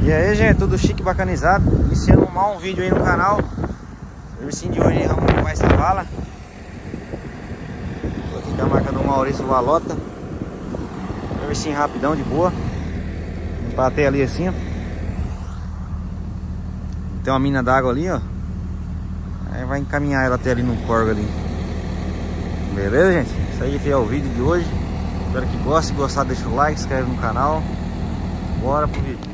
E aí, gente, tudo chique, bacanizado. Iniciando um vídeo aí no canal. O serviço de hoje vamos limpar essa vala. Tô aqui com a marca do Maurício Valota. Serviço rapidão, de boa. Limpar até ali assim, ó. Tem uma mina d'água ali, ó. Aí vai encaminhar ela até ali no corgo ali. Beleza, gente? Isso aí é o vídeo de hoje. Espero que goste. Se gostar, deixa o like, se inscreve no canal. Bora pro vídeo.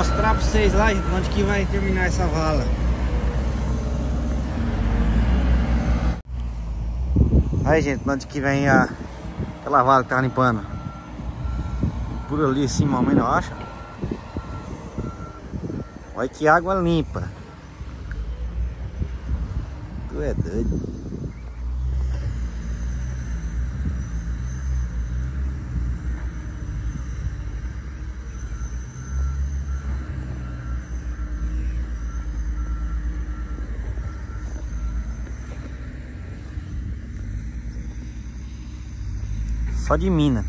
mostrar pra vocês lá, gente, onde que vai terminar essa vala. Aí, gente, onde que vem aquela vala que tava limpando. Por ali assim, mamãe não acha? Olha que água limpa. Tu é doido. Só de mina.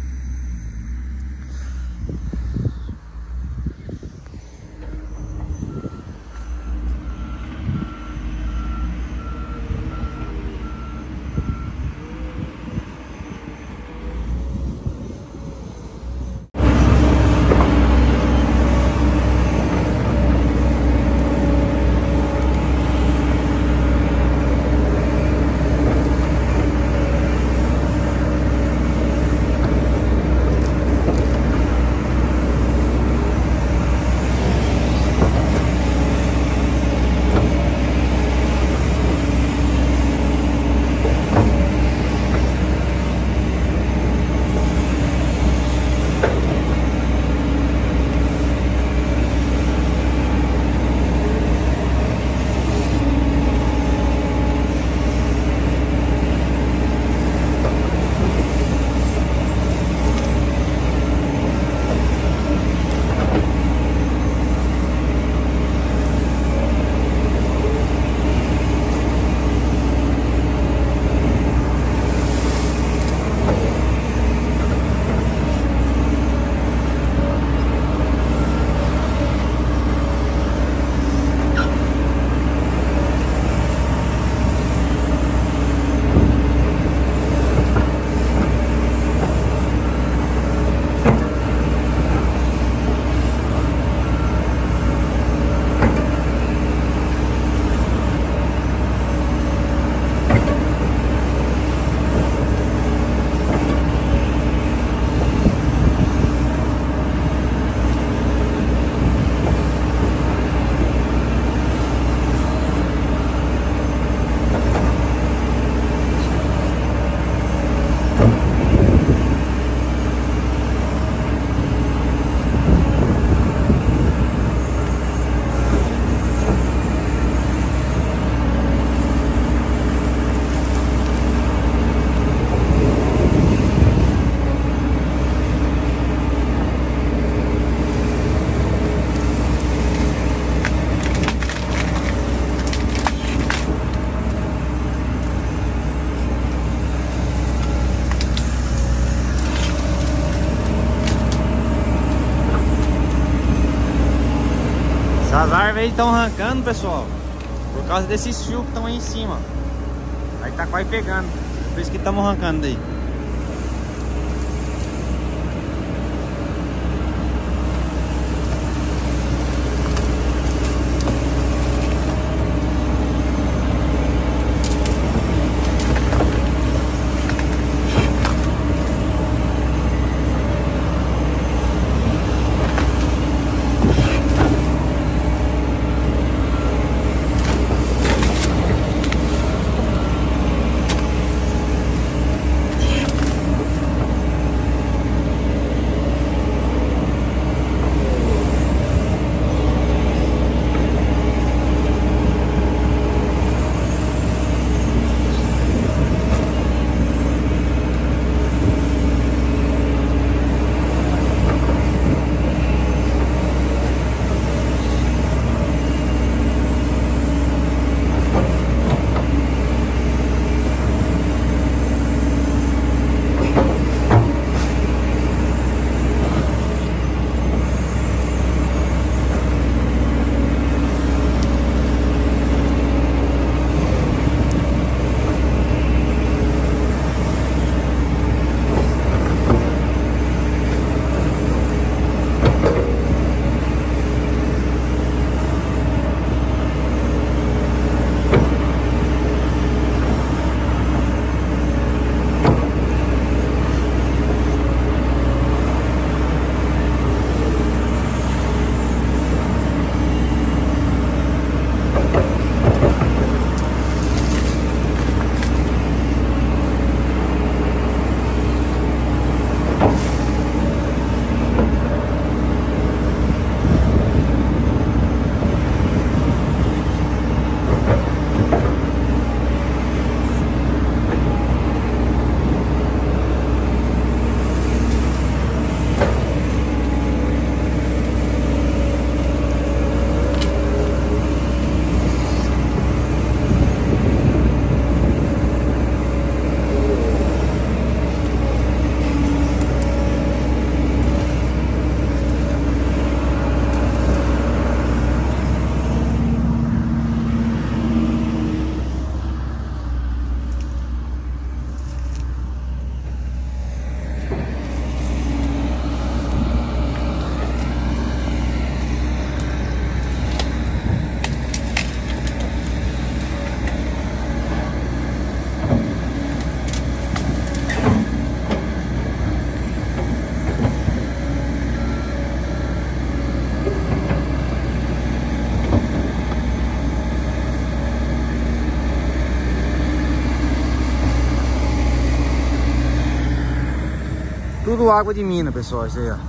As árvores estão arrancando, pessoal, por causa desses fios que estão aí em cima. Aí tá quase pegando. Por isso que estamos arrancando daí. Tudo água de mina, pessoal, isso aí, ó.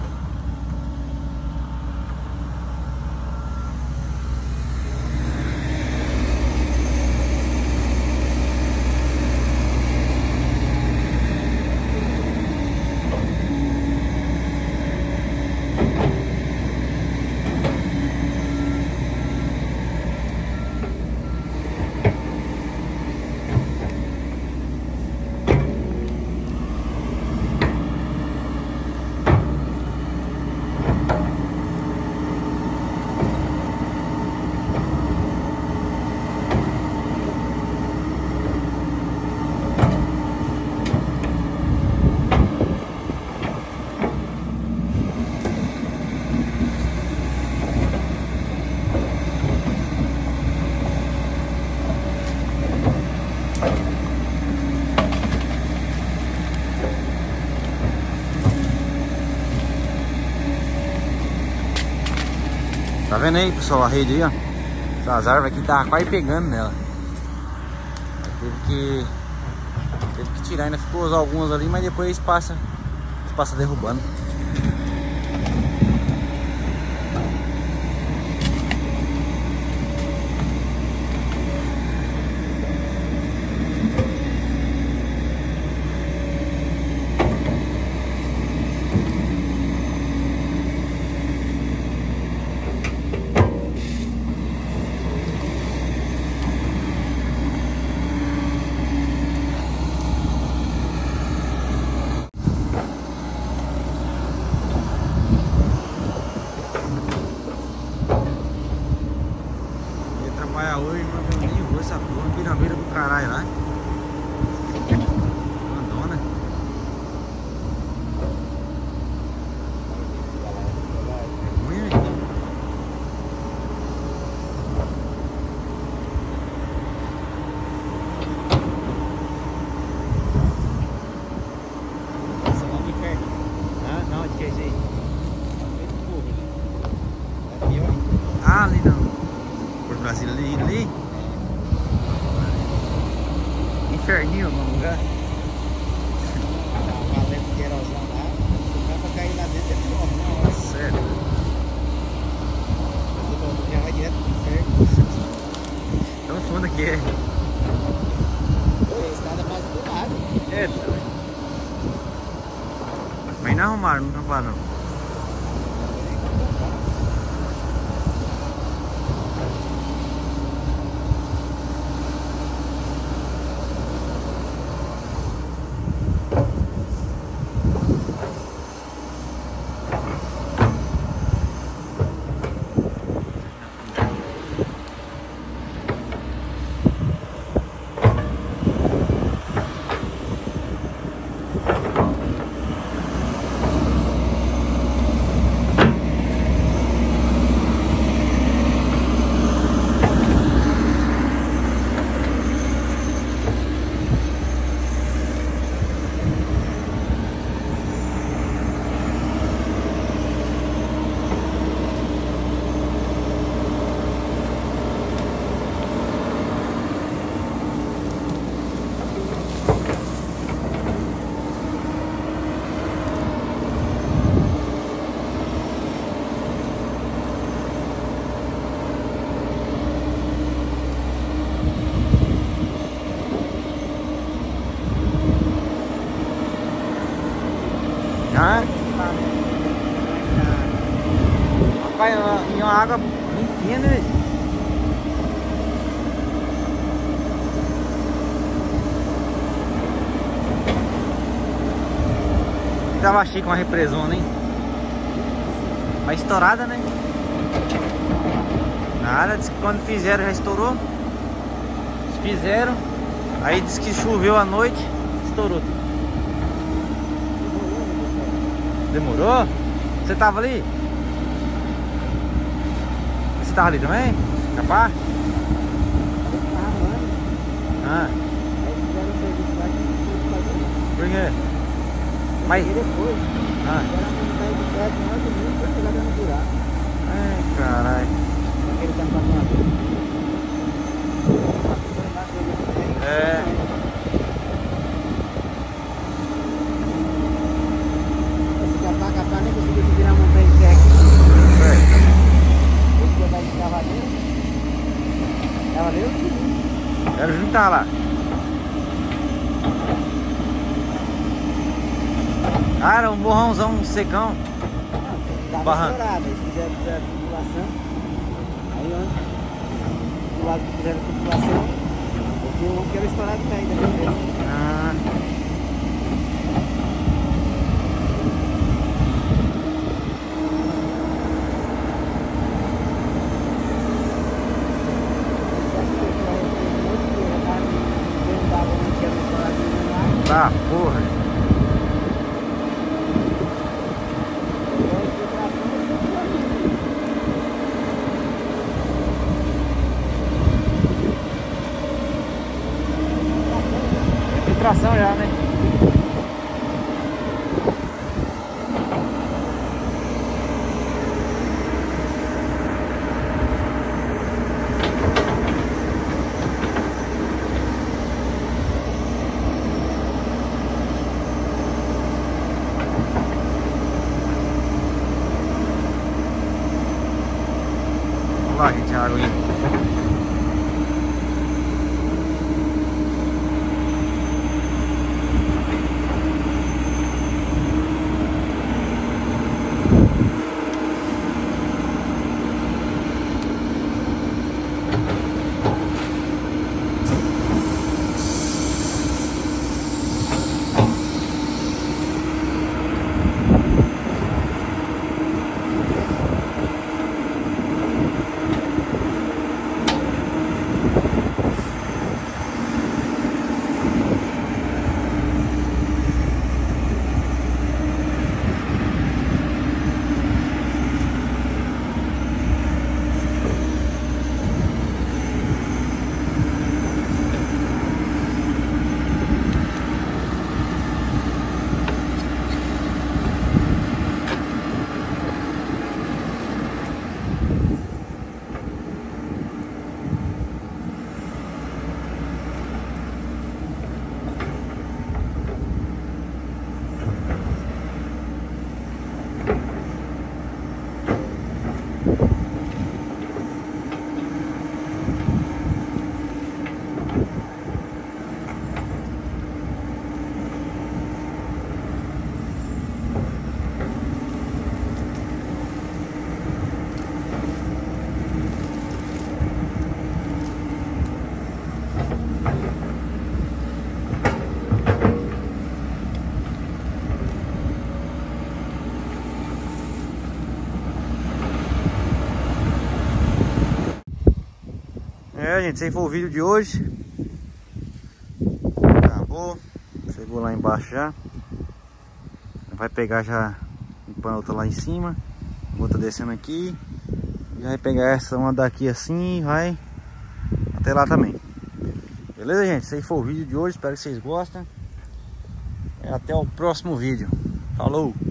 Tá vendo aí, pessoal, a rede aí, ó? Essas árvores aqui tava quase pegando nela. Teve que tirar, ainda ficou algumas ali, mas depois passa derrubando. Hoje, mas eu nem vou essa porra, pirabeira do caralho lá. Mandona. É ruim, velho. Essa lá no inferno. Ah, não, de que é isso aí? É pior, hein? Ah, ali não. Por Brasília ali. Inferninho no lugar. Valendo querosão lá. Se o cara cair lá dentro é pior, não. Sério. Já vai direto pro inferno. Tão fundo aqui, é. A estrada passa do lado. É, doido. Mas não arrumaram, não acabaram não. Ah, rapaz, e uma água limpinha, né? Tava chique uma represona, hein? Mas estourada, né? Nada, disse que quando fizeram já estourou. Fizeram, aí disse que choveu à noite, estourou. Demorou? Você tava ali? Você tava ali também? Capaz? Ah. Aí fizeram um serviço lá que não pude fazer. Por quê? Mas... E depois, fizeram a montagem do prédio no outro mundo pra chegar dentro do buraco. Ai, caralho. Aquele tampamento. É. Ah, era um morrãozão secão. Tava Barranco. estourado, eles fizeram tubulação. Aí onde do lado que fizeram tubulação, porque o que era estourado ainda, né? Ah. Tá, porra. Filtração já, né? Vamos lá, gente, a água aí. É, gente, esse aí foi o vídeo de hoje. Acabou. Chegou lá embaixo já. Vai pegar já limpando a outra lá em cima. Outra descendo aqui. Já vai pegar essa uma daqui assim e vai até lá também. Beleza, gente? Esse aí foi o vídeo de hoje. Espero que vocês gostem. Até o próximo vídeo. Falou!